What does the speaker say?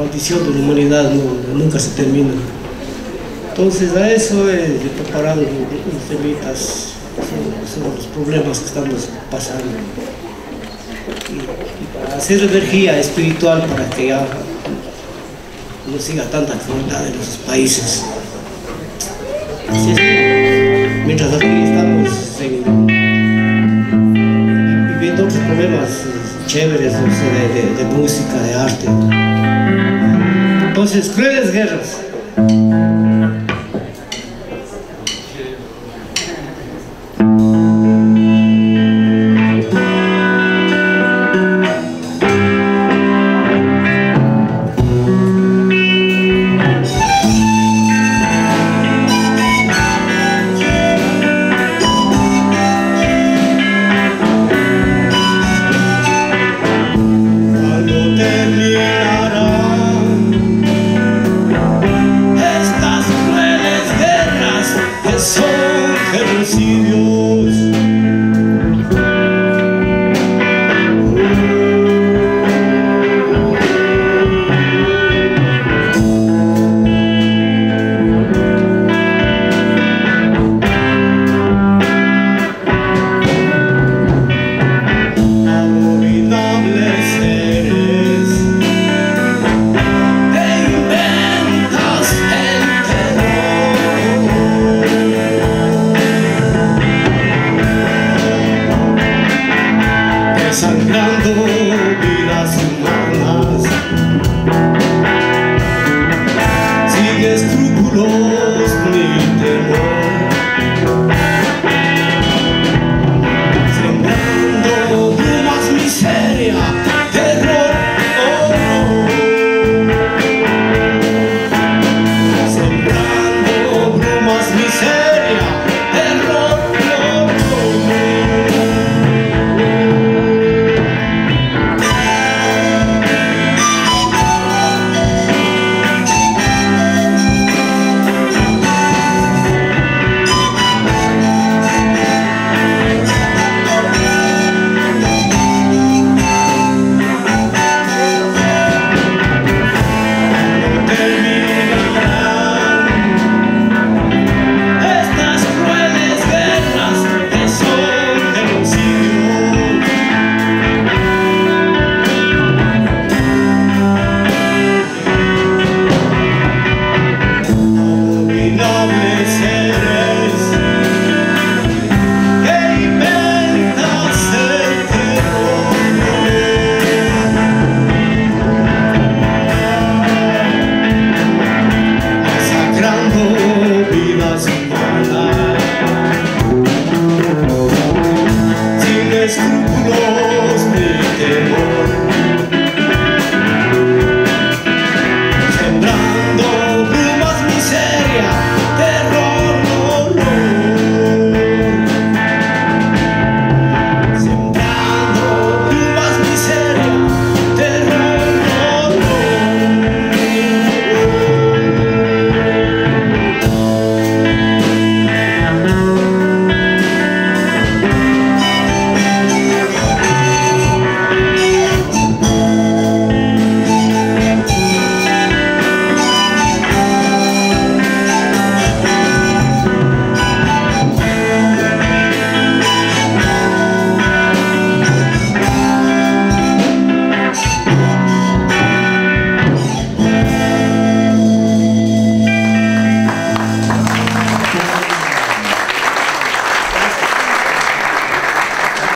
maldición de la humanidad nunca se termina. Entonces a eso he preparado unos temitas sobre los problemas que estamos pasando. Y para hacer energía espiritual para que ya no siga tanta crueldad en esos países. Así es, mientras aquí estamos viviendo otros problemas chéveres, no sé, de música, de arte. Entonces, crueles guerras.